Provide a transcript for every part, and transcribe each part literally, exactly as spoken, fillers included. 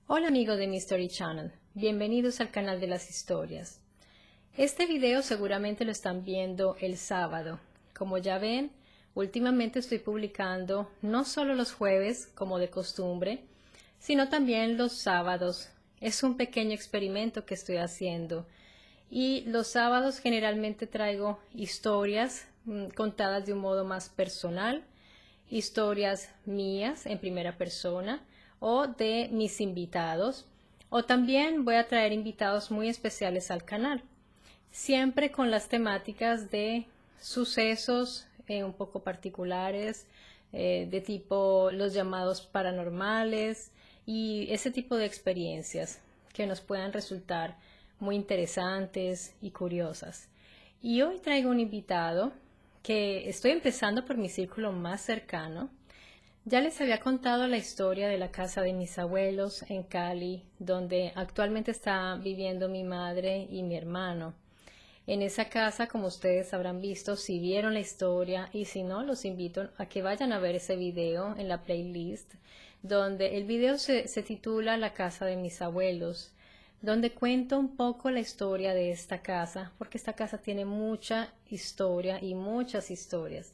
Hola amigos de Mystery Channel, bienvenidos al canal de las historias. Este video seguramente lo están viendo el sábado. Como ya ven, últimamente estoy publicando no solo los jueves como de costumbre, sino también los sábados. Es un pequeño experimento que estoy haciendo y los sábados generalmente traigo historias mmm, contadas de un modo más personal, historias mías en primera persona o de mis invitados, o también voy a traer invitados muy especiales al canal, siempre con las temáticas de sucesos eh, un poco particulares, eh, de tipo los llamados paranormales y ese tipo de experiencias que nos puedan resultar muy interesantes y curiosas. Y hoy traigo un invitado que estoy empezando por mi círculo más cercano. Ya les había contado la historia de la casa de mis abuelos en Cali, donde actualmente está viviendo mi madre y mi hermano. En esa casa, como ustedes habrán visto, si vieron la historia, y si no, los invito a que vayan a ver ese video en la playlist, donde el video se, se titula La casa de mis abuelos, donde cuento un poco la historia de esta casa, porque esta casa tiene mucha historia y muchas historias.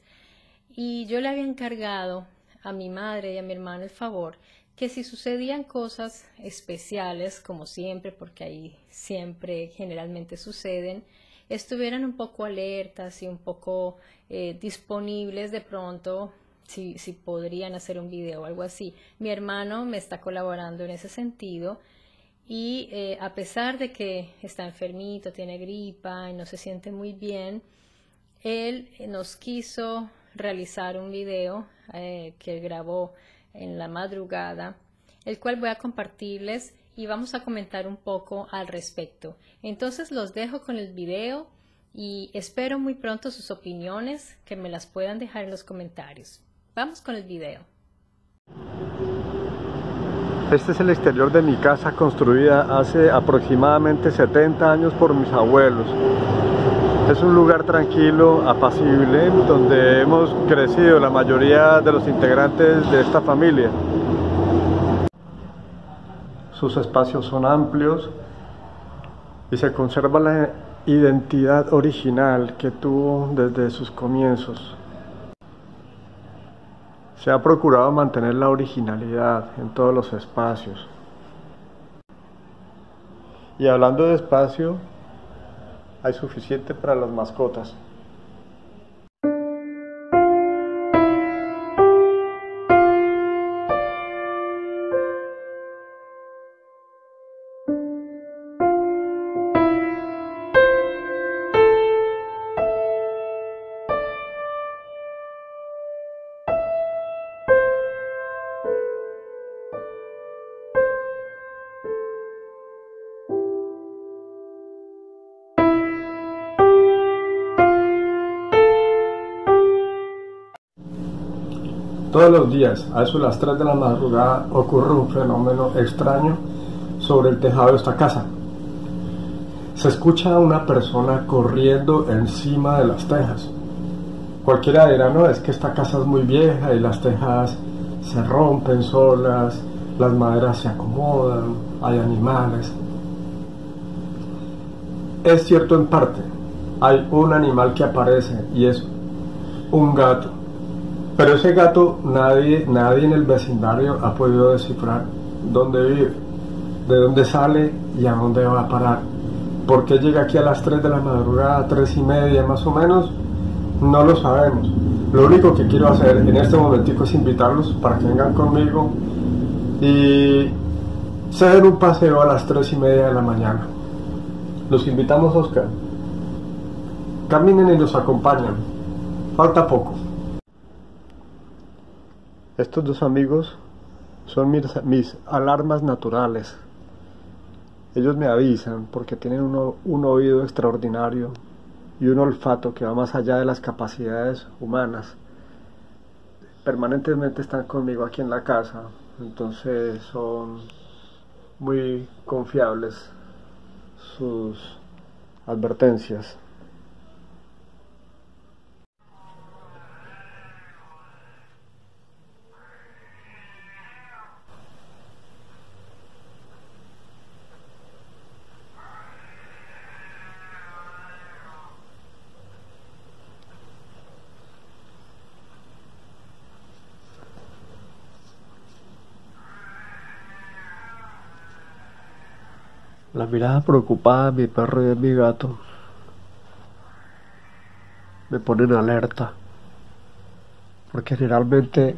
Y yo le había encargado a mi madre y a mi hermano el favor que si sucedían cosas especiales, como siempre, porque ahí siempre generalmente suceden, estuvieran un poco alertas y un poco eh, disponibles de pronto, si, si podrían hacer un video o algo así. Mi hermano me está colaborando en ese sentido y eh, a pesar de que está enfermito, tiene gripa y no se siente muy bien, él nos quiso realizar un video eh, que grabó en la madrugada, el cual voy a compartirles y vamos a comentar un poco al respecto. Entonces los dejo con el video y espero muy pronto sus opiniones, que me las puedan dejar en los comentarios. Vamos con el video. Este es el exterior de mi casa, construida hace aproximadamente setenta años por mis abuelos. Es un lugar tranquilo, apacible, donde hemos crecido la mayoría de los integrantes de esta familia. Sus espacios son amplios y se conserva la identidad original que tuvo desde sus comienzos. Se ha procurado mantener la originalidad en todos los espacios. Y hablando de espacio, hay suficiente para las mascotas. Todos los días, a eso de las tres de la madrugada, ocurre un fenómeno extraño sobre el tejado de esta casa. Se escucha a una persona corriendo encima de las tejas. Cualquiera dirá, no, es que esta casa es muy vieja y las tejas se rompen solas, las maderas se acomodan, hay animales. Es cierto en parte, hay un animal que aparece y es un gato. Pero ese gato nadie, nadie en el vecindario ha podido descifrar dónde vive, de dónde sale y a dónde va a parar. ¿Por qué llega aquí a las tres de la madrugada, tres y media más o menos? No lo sabemos. Lo único que quiero hacer en este momentico es invitarlos para que vengan conmigo y se den un paseo a las tres y media de la mañana. Los invitamos, Oscar. Caminen y nos acompañan. Falta poco. Estos dos amigos son mis, mis alarmas naturales. Ellos me avisan porque tienen un, un oído extraordinario y un olfato que va más allá de las capacidades humanas. Permanentemente están conmigo aquí en la casa, entonces son muy confiables sus advertencias. La mirada preocupada de mi perro y de mi gato me ponen alerta, porque generalmente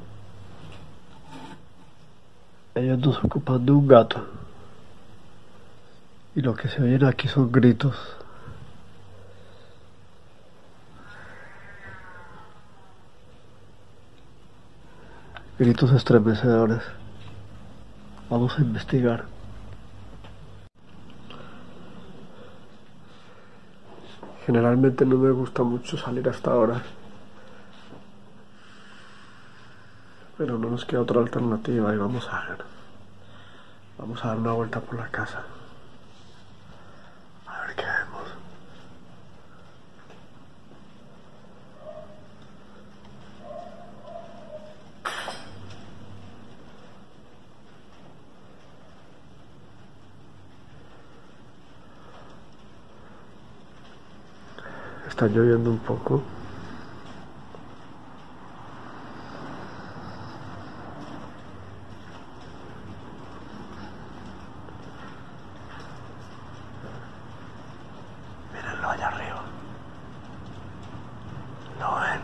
ellos no se ocupan de un gato y lo que se oyen aquí son gritos. Gritos estremecedores. Vamos a investigar. Generalmente no me gusta mucho salir hasta ahora, pero no nos queda otra alternativa y vamos a ver. Vamos a dar una vuelta por la casa. A ver qué vemos. Está lloviendo un poco. Mírenlo allá arriba. ¿Lo ven?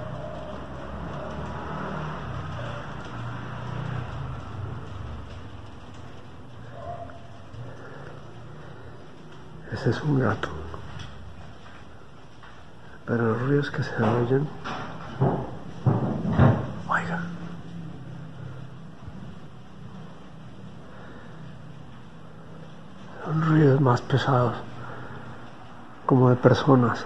Ese es un gato. Pero los ruidos que se oyen, oiga, son ruidos más pesados, como de personas.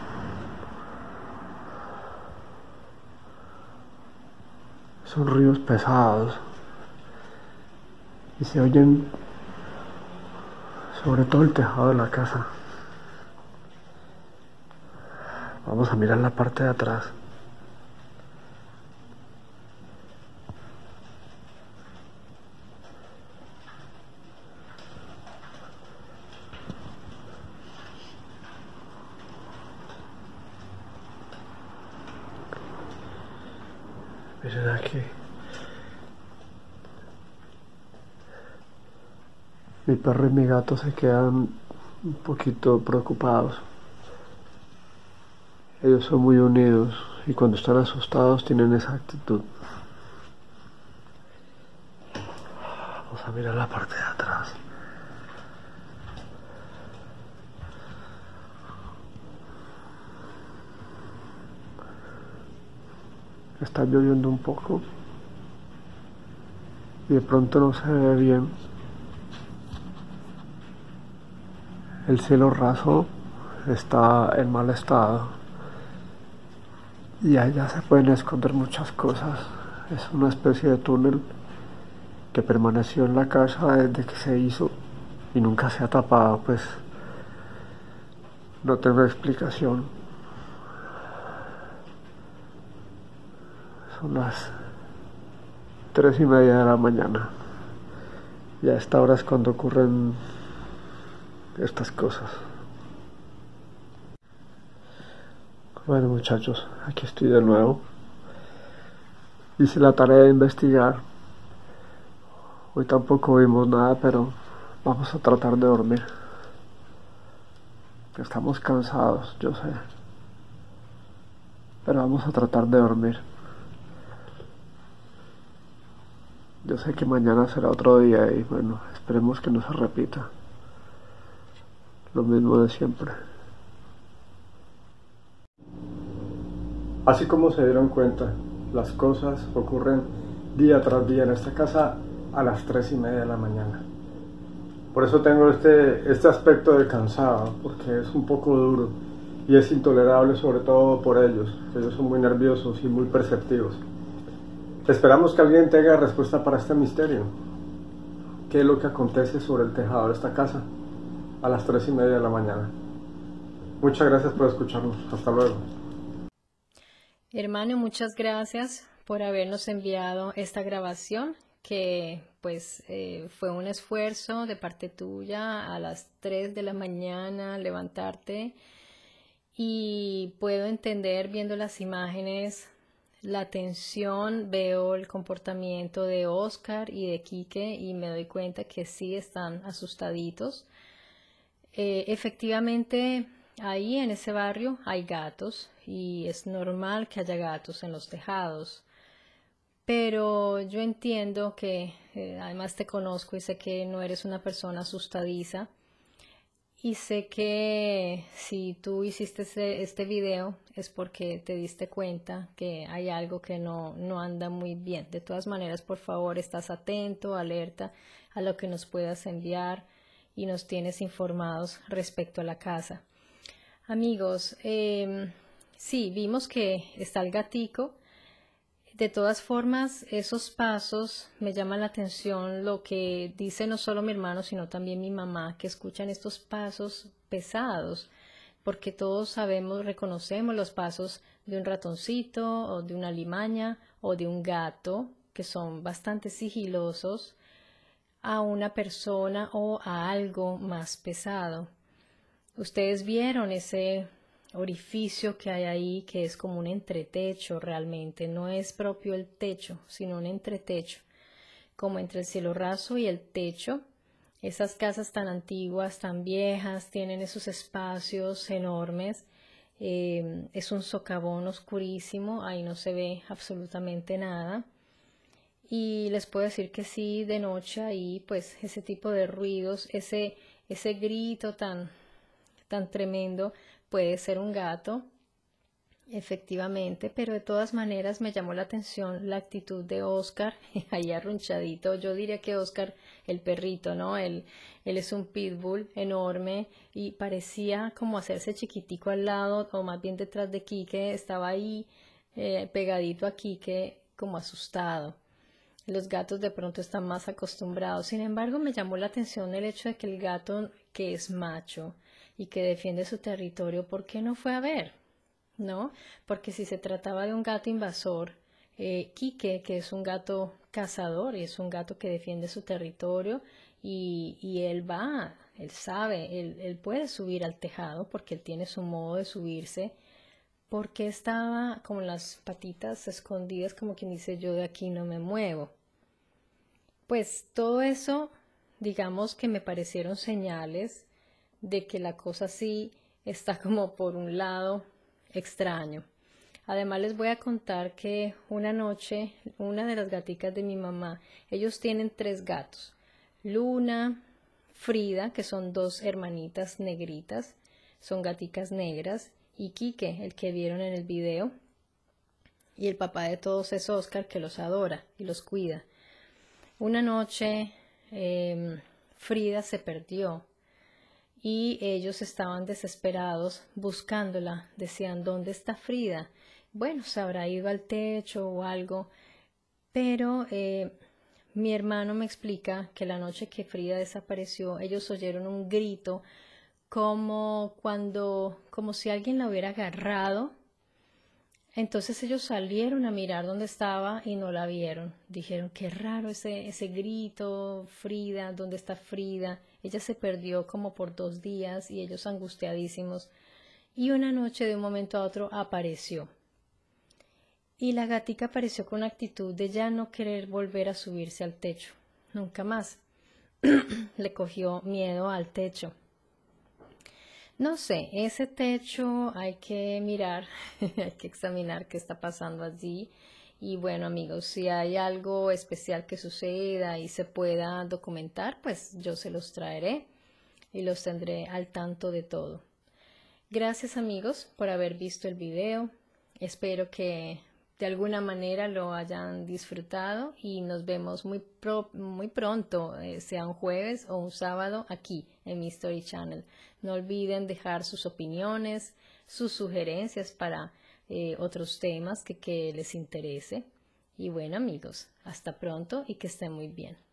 Son ruidos pesados y se oyen sobre todo el tejado de la casa. Vamos a mirar la parte de atrás. Miren aquí. Mi perro y mi gato se quedan un poquito preocupados. Ellos son muy unidos y cuando están asustados tienen esa actitud. Vamos a mirar la parte de atrás. Está lloviendo un poco y de pronto no se ve bien. El cielo raso está en mal estado. Y allá se pueden esconder muchas cosas. Es una especie de túnel que permaneció en la casa desde que se hizo y nunca se ha tapado, pues no tengo explicación. Son las tres y media de la mañana y a esta hora es cuando ocurren estas cosas. Bueno, muchachos, aquí estoy de nuevo. Hice la tarea de investigar. Hoy tampoco vimos nada, pero vamos a tratar de dormir. Estamos cansados, yo sé. Pero vamos a tratar de dormir. Yo sé que mañana será otro día y bueno, esperemos que no se repita. Lo mismo de siempre. Así como se dieron cuenta, las cosas ocurren día tras día en esta casa a las tres y media de la mañana. Por eso tengo este, este aspecto de cansado, porque es un poco duro y es intolerable, sobre todo por ellos. Ellos son muy nerviosos y muy perceptivos. Esperamos que alguien tenga respuesta para este misterio. ¿Qué es lo que acontece sobre el tejado de esta casa a las tres y media de la mañana? Muchas gracias por escucharnos. Hasta luego. Hermano, muchas gracias por habernos enviado esta grabación, que pues eh, fue un esfuerzo de parte tuya a las tres de la mañana levantarte, y puedo entender viendo las imágenes la tensión. Veo el comportamiento de Oscar y de Quique y me doy cuenta que sí están asustaditos. Eh, efectivamente, ahí en ese barrio hay gatos y es normal que haya gatos en los tejados. Pero yo entiendo que eh, además te conozco y sé que no eres una persona asustadiza. Y sé que si tú hiciste este, este video es porque te diste cuenta que hay algo que no, no anda muy bien. De todas maneras, por favor, estás atento, alerta a lo que nos puedas enviar y nos tienes informados respecto a la casa. Amigos, eh, sí, vimos que está el gatico. De todas formas, esos pasos me llaman la atención lo que dice no solo mi hermano, sino también mi mamá, que escuchan estos pasos pesados, porque todos sabemos, reconocemos los pasos de un ratoncito o de una limaña o de un gato, que son bastante sigilosos, a una persona o a algo más pesado. Ustedes vieron ese orificio que hay ahí, que es como un entretecho realmente, no es propio el techo, sino un entretecho, como entre el cielo raso y el techo. Esas casas tan antiguas, tan viejas, tienen esos espacios enormes, eh, es un socavón oscurísimo, ahí no se ve absolutamente nada. Y les puedo decir que sí, de noche ahí, pues ese tipo de ruidos, ese, ese grito tan, tan tremendo, puede ser un gato, efectivamente, pero de todas maneras me llamó la atención la actitud de Oscar, ahí arrunchadito. Yo diría que Oscar, el perrito, ¿no? Él, él es un pitbull enorme y parecía como hacerse chiquitico al lado, o más bien detrás de Quique, estaba ahí eh, pegadito a Quique, como asustado. Los gatos de pronto están más acostumbrados. Sin embargo, me llamó la atención el hecho de que el gato, que es macho y que defiende su territorio, ¿por qué no fue a ver? ¿No? Porque si se trataba de un gato invasor, eh, Quique, que es un gato cazador y es un gato que defiende su territorio, y, y él va, él sabe, él, él puede subir al tejado porque él tiene su modo de subirse. ¿Por qué estaba con las patitas escondidas, como quien dice, yo de aquí no me muevo? Pues todo eso, digamos que me parecieron señales de que la cosa sí está como por un lado extraño. Además les voy a contar que una noche, una de las gaticas de mi mamá, ellos tienen tres gatos, Luna, Frida, que son dos hermanitas negritas, son gaticas negras, y Quique, el que vieron en el video, y el papá de todos es Oscar, que los adora y los cuida. Una noche eh, Frida se perdió y ellos estaban desesperados buscándola, decían, ¿dónde está Frida? Bueno, se habrá ido al techo o algo, pero eh, mi hermano me explica que la noche que Frida desapareció, ellos oyeron un grito como cuando, como si alguien la hubiera agarrado. Entonces ellos salieron a mirar dónde estaba y no la vieron. Dijeron, qué raro ese, ese grito, Frida, ¿dónde está Frida? Ella se perdió como por dos días y ellos angustiadísimos. Y una noche de un momento a otro apareció. Y la gatica apareció con actitud de ya no querer volver a subirse al techo. Nunca más. Le cogió miedo al techo. No sé, ese techo hay que mirar, hay que examinar qué está pasando allí. Y bueno, amigos, si hay algo especial que suceda y se pueda documentar, pues yo se los traeré y los tendré al tanto de todo. Gracias, amigos, por haber visto el video. Espero que de alguna manera lo hayan disfrutado y nos vemos muy, pro, muy pronto, eh, sea un jueves o un sábado, aquí en mi Story Channel. No olviden dejar sus opiniones, sus sugerencias para eh, otros temas que, que les interese. Y bueno, amigos, hasta pronto y que estén muy bien.